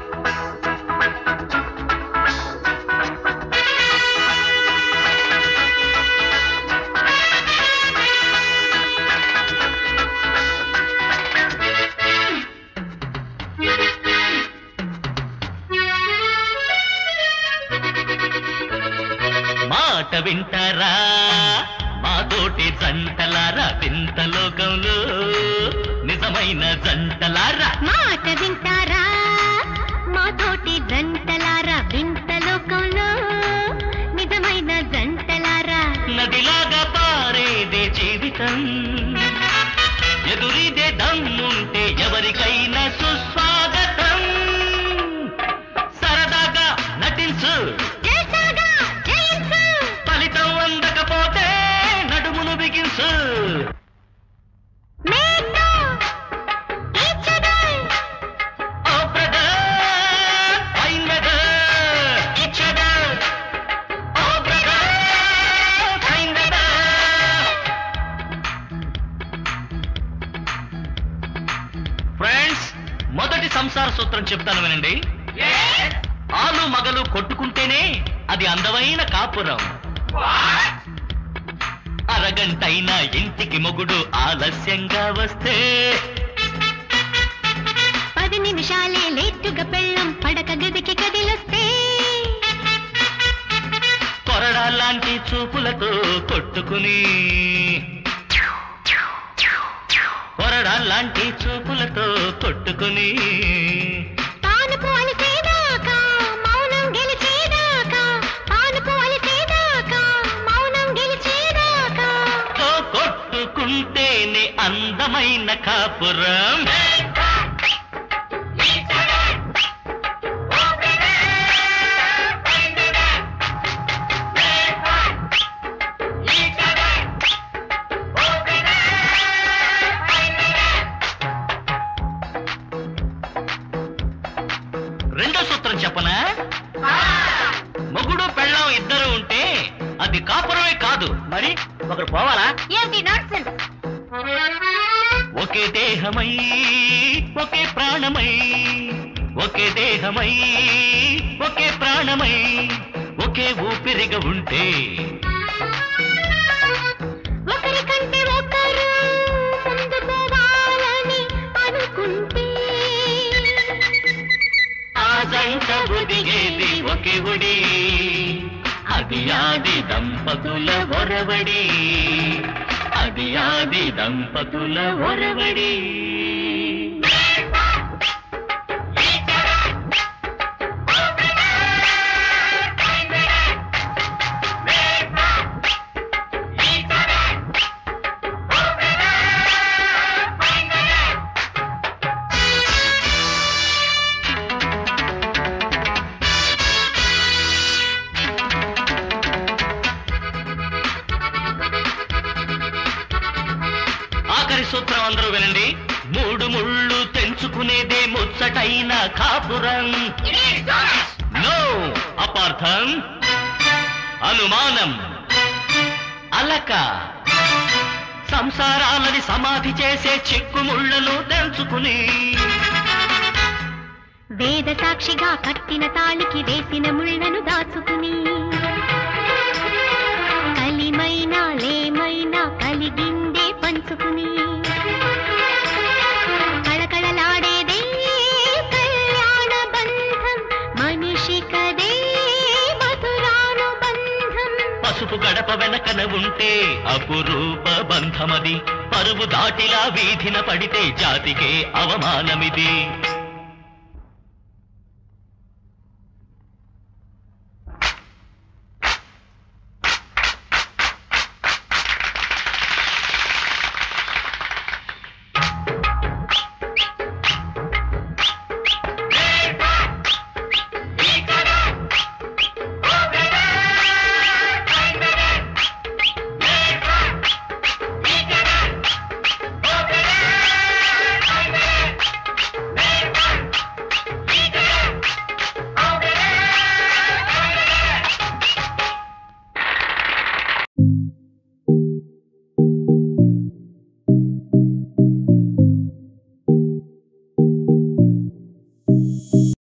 మాట వింటారా మా తోటి జంటలారా వింత లోకంలో నిజమైన జంటలారా మాట వింటారా మా తోటి జంటలారా వింత లోకంలో నిజమైన జంటలారా నదిలాగా పారేదే జీవితం ఎదురిదే దమ్ముంటే ఎవరికైనా సుస్వాగతం సరదాగా నటించు ఫలితం అందకపోతే నడుమును బిగించు ఫ్రెండ్స్ మొదటి సంసార సూత్రం చెప్తాను వినండి ఆలు మగలు కొట్టుకుంటేనే అది అందమైన కాపురం అరగంటైనా ఇంటికి మొగుడు ఆలస్యంగా వస్తే 10 నిమిషాలే లేటుగా పెళ్ళం పడక గదికి కదిలొస్తే కొరడాలాంటి చూపులతో కొట్టుకుని కొరడాలాంటి చూపులతో కొట్టుకుని పానుపు అలిసేదాకా మౌనం గెలిచేదాకా పానుపు అలిసేదాకా మౌనం గెలిచేదాకా కొట్టుకుంటేనే అందమైన కాపురం రెండో సూత్రం చెప్పనా మొగుడు పెళ్ళం ఇద్దరు ఉంటే అది కాపురమే కాదు మరి ఒకరు పోవాలా ఏంటి నాన్సెన్స్ ఒకే దేహమై ఒకే ప్రాణమై ఒకే దేహమై ఒకే ప్రాణమై ఒకే ఊపిరిగా ఉంటే ఒకరికంటే ఒకరు ముందు పోవాలని అనుకుంటే ఆ జంట ఒదిగేది ఒకే ఒడి అది ఆది దంపతుల ఒరవడి అది ఆది దంపతుల ఒరవడి ఆఖరి సూత్రం అందరూ వినండి మూడు ముళ్ళు తెంచుకునేదే ముచ్చటైన కాపురం నో అపార్థం అనుమానం అలక సంసారాలని సమాధి చేసే చిక్కుముళ్లను తెంచుకుని వేద సాక్షిగా కట్టిన తాళికి వేసిన ముళ్ళను దాచుకుని కలిమైనా లేమైనా కలిగిందే పంచుకుని కళకళలాడేదే కళ్యాణ బంధం మనిషి కదే మధురానుబంధం పసుపు గడప వెనకన ఉంటే అపురూప బంధమది పరువు దాటిలా వీధిన పడితే జాతికే అవమానమిది